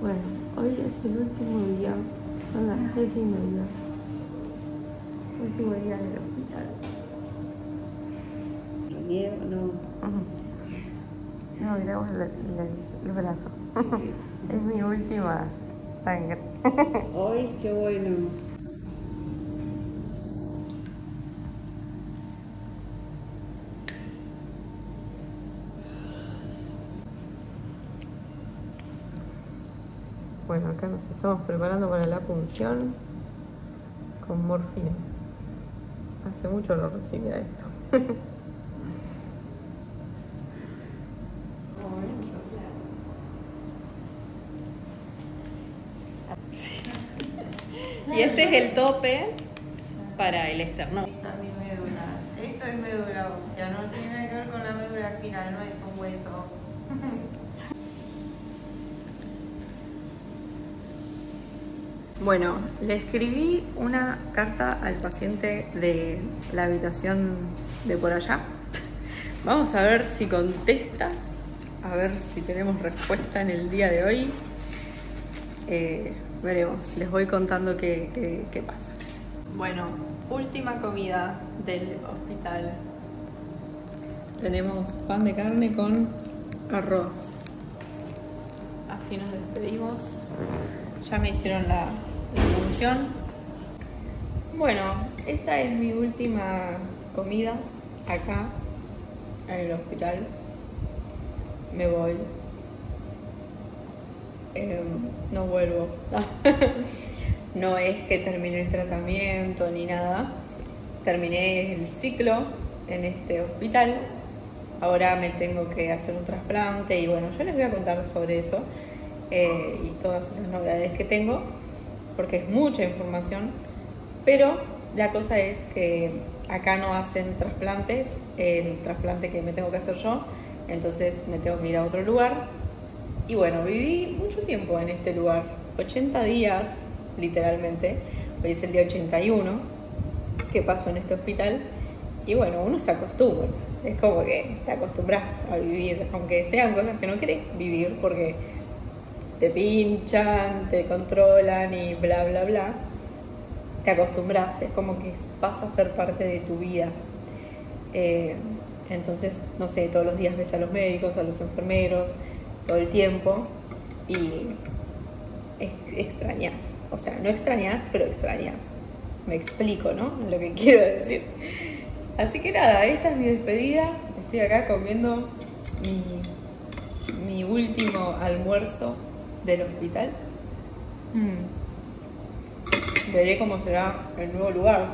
Bueno, hoy es el último día, son las 7:30. Último día del hospital. ¿Lo niego? No. No, miramos el brazo. Es mi última sangre. Hoy, qué bueno. Bueno, acá nos estamos preparando para la punción con morfina. Hace mucho no recibía esto. Y este es el tope para el esternón. Esta es mi médula. Esto es médula ósea, no tiene nada que ver con la médula espinal, no es un hueso. Bueno, le escribí una carta al paciente de la habitación de por allá. Vamos a ver si contesta, a ver si tenemos respuesta en el día de hoy. Veremos, les voy contando qué pasa. Bueno, última comida del hospital. Tenemos pan de carne con arroz. Así nos despedimos. Ya me hicieron la punción. Bueno, esta es mi última comida acá en el hospital. Me voy. No vuelvo. No es que terminé el tratamiento ni nada. Terminé el ciclo en este hospital. Ahora me tengo que hacer un trasplante y bueno, yo les voy a contar sobre eso y todas esas novedades que tengo, porque es mucha información, pero la cosa es que acá no hacen trasplantes, el trasplante que me tengo que hacer yo, entonces me tengo que ir a otro lugar. Y bueno, viví mucho tiempo en este lugar, 80 días literalmente, hoy es el día 81 que paso en este hospital y bueno, uno se acostumbra, es como que te acostumbras a vivir, aunque sean cosas que no querés vivir porque te pinchan, te controlan y bla bla bla, te acostumbras, es como que pasa a ser parte de tu vida. Entonces, no sé, todos los días ves a los médicos, a los enfermeros, todo el tiempo y extrañas, o sea, no extrañas, pero extrañas. Me explico, ¿no? Lo que quiero decir. Así que nada, esta es mi despedida. Estoy acá comiendo mi último almuerzo del hospital. Veré cómo será el nuevo lugar.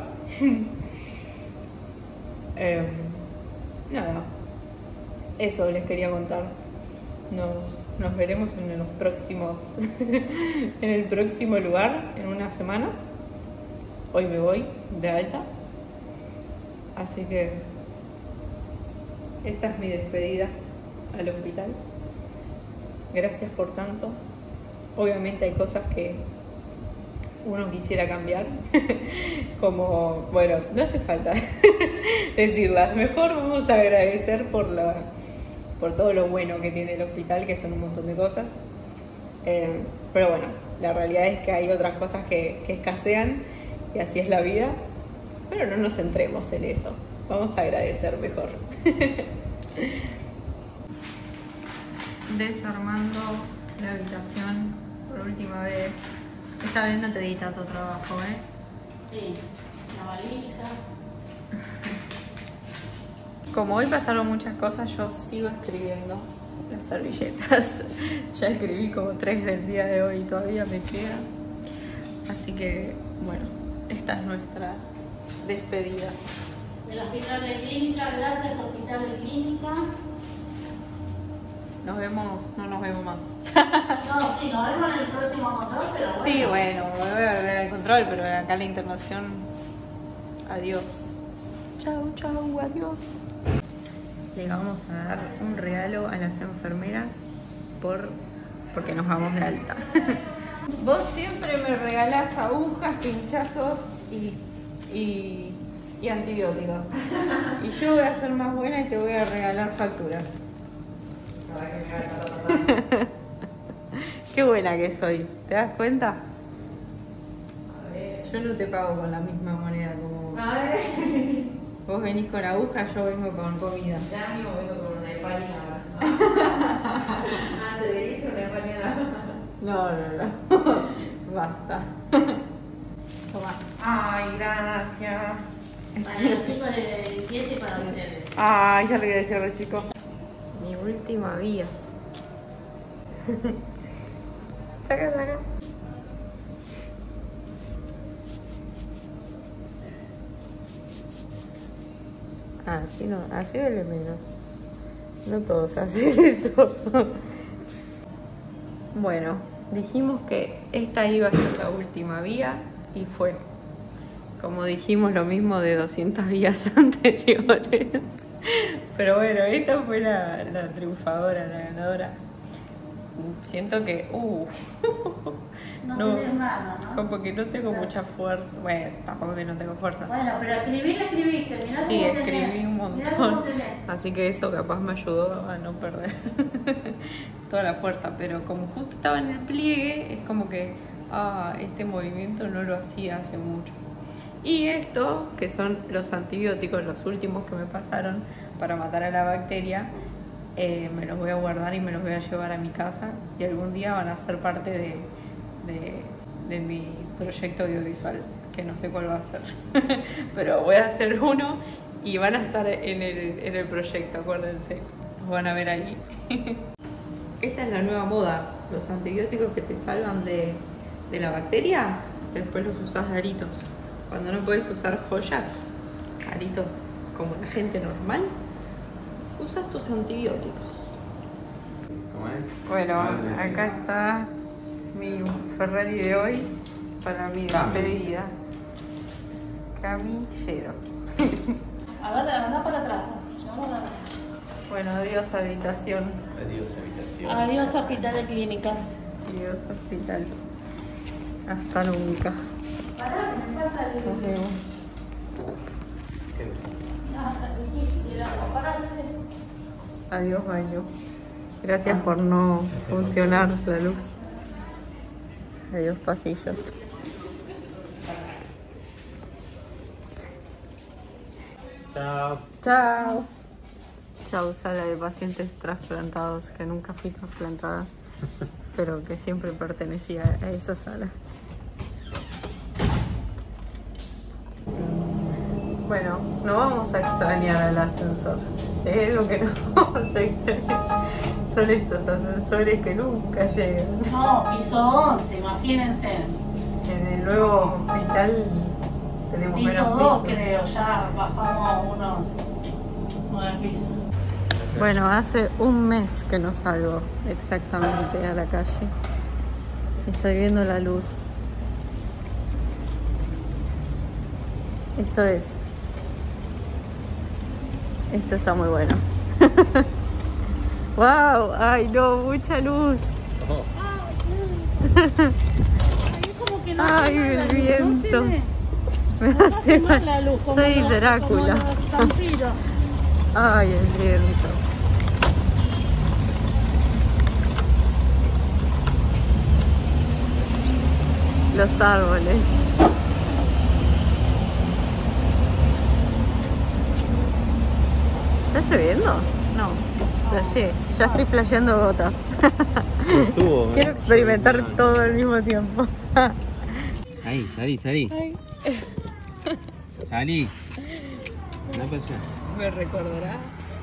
Nada, eso les quería contar. Nos veremos en los próximos en el próximo lugar en unas semanas. Hoy me voy de alta, así que esta es mi despedida al hospital. Gracias por tanto. Obviamente hay cosas que uno quisiera cambiar, como, bueno, no hace falta decirlas, mejor vamos a agradecer por todo lo bueno que tiene el hospital, que son un montón de cosas. Pero bueno, la realidad es que hay otras cosas que escasean y así es la vida, pero no nos centremos en eso, vamos a agradecer mejor. Desarmando la habitación por última vez. Esta vez no te di tanto trabajo, ¿eh? Sí, la valija. Como hoy pasaron muchas cosas, yo sigo escribiendo las servilletas. Ya escribí como 3 del día de hoy y todavía me queda. Así que, bueno, esta es nuestra despedida. Del hospital de clínica, gracias hospital de clínica. Nos vemos, no nos vemos más. No, sí, nos vemos en el próximo control, pero bueno. Sí, bueno, voy a volver al control, pero acá la internación, adiós. Chau, chau, adiós. Le vamos a dar un regalo a las enfermeras porque nos vamos de alta. Vos siempre me regalás agujas, pinchazos y antibióticos. Y yo voy a ser más buena y te voy a regalar facturas. ¿Qué Qué buena que soy, ¿te das cuenta? Yo no te pago con la misma moneda como vos. Vos venís con aguja, yo vengo con comida. Ya mismo vengo con una empanada. Antes de ir con una empanada. No. Basta. Toma. Ay, gracias. Para los chicos de 7 y para ustedes. Ay, ya le voy a decir a los chicos. Mi última vía. Saca. Así no, así vale menos. No todos hacen eso. Bueno, dijimos que esta iba a ser la última vía y fue. Como dijimos lo mismo de 200 vías anteriores. Pero bueno, esta fue la triunfadora, la ganadora. Siento que... No tenés mano, ¿no? Como que no tengo mucha fuerza. Bueno, tampoco que no tengo fuerza. Bueno, pero escribir escribiste, mirá Sí, cómo tenés. escribí un Mirá montón. cómo tenés. Así que eso capaz me ayudó a no perder toda la fuerza. Pero como justo estaba en el pliegue, es como que este movimiento no lo hacía hace mucho. Y esto, que son los antibióticos, los últimos que me pasaron para matar a la bacteria, me los voy a guardar y me los voy a llevar a mi casa. Y algún día van a ser parte de mi proyecto audiovisual, que no sé cuál va a ser. Pero voy a hacer uno y van a estar en el proyecto, acuérdense. Los van a ver ahí. Esta es la nueva moda. Los antibióticos que te salvan de la bacteria, después los usás de aritos. Cuando no puedes usar joyas, aritos como la gente normal, usas tus antibióticos. Bueno, acá está mi Ferrari de hoy para mi despedida. Camillero. A ver, anda para atrás. Llevamos para atrás. Bueno, adiós habitación. Adiós, habitación. Adiós, hospital de clínicas. Adiós hospital. Hasta nunca. Pará, que me falta el... Nos vemos. el agua. Pará, Adiós baño. Gracias por no funcionar la luz. Adiós pasillos. Chao. Chao. Chao, sala de pacientes trasplantados, que nunca fui trasplantada, pero que siempre pertenecía a esa sala. Bueno, no vamos a extrañar al ascensor. Si hay algo que no vamos a extrañar, son estos ascensores que nunca llegan. No, piso 11, imagínense. En el nuevo hospital tenemos Piso menos 2 pisos. creo, ya bajamos unos 9 pisos. Bueno, hace un mes que no salgo exactamente a la calle. Estoy viendo la luz. Esto está muy bueno. ¡Wow! ¡Ay, no! ¡Mucha luz! Como que no ¡Ay, hace mal la el luz, viento! no se ve. Me No hace hace mal mal. la luz, como Soy los- Drácula. como los vampiros. ¡Ay, el viento! Los árboles. ¿Está lloviendo? No, flasheé. Ya estoy flasheando gotas. Estuvo, Quiero experimentar todo al mismo tiempo. Ahí, salí. Salí. Anda para allá. ¿Me recordará?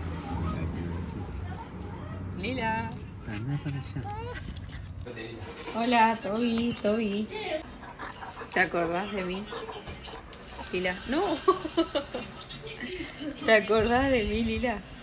Lila. Anda para allá. Hola, Toby. ¿Te acordás de mí? Lila. No. ¿Te acordás de mí, Lila?